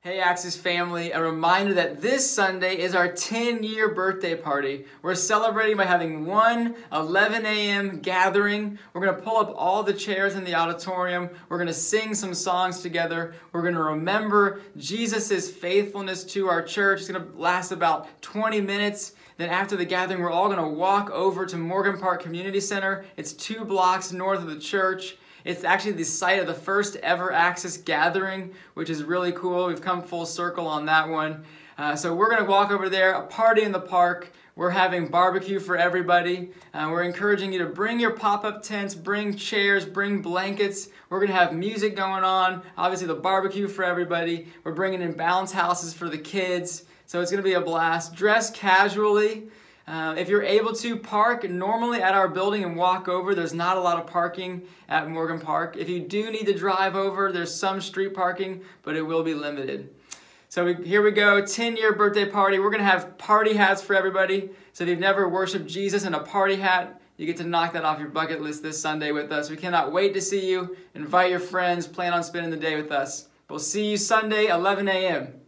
Hey Axis family, a reminder that this Sunday is our 10-year birthday party. We're celebrating by having one 11 a.m. gathering. We're going to pull up all the chairs in the auditorium. We're going to sing some songs together. We're going to remember Jesus' faithfulness to our church. It's going to last about 20 minutes. Then after the gathering, we're all going to walk over to Morgan Park Community Center. It's 2 blocks north of the church. It's actually the site of the first ever Axis gathering, which is really cool. We've come full circle on that one. So we're going to walk over there, a party in the park. We're having barbecue for everybody. We're encouraging you to bring your pop-up tents, bring chairs, bring blankets. We're going to have music going on. Obviously the barbecue for everybody. We're bringing in bounce houses for the kids. So it's going to be a blast. Dress casually. If you're able to, park normally at our building and walk over. There's not a lot of parking at Morgan Park. If you do need to drive over, there's some street parking, but it will be limited. So here we go, 10-year birthday party. We're going to have party hats for everybody. So if you've never worshiped Jesus in a party hat, you get to knock that off your bucket list this Sunday with us. We cannot wait to see you. Invite your friends. Plan on spending the day with us. We'll see you Sunday, 11 a.m.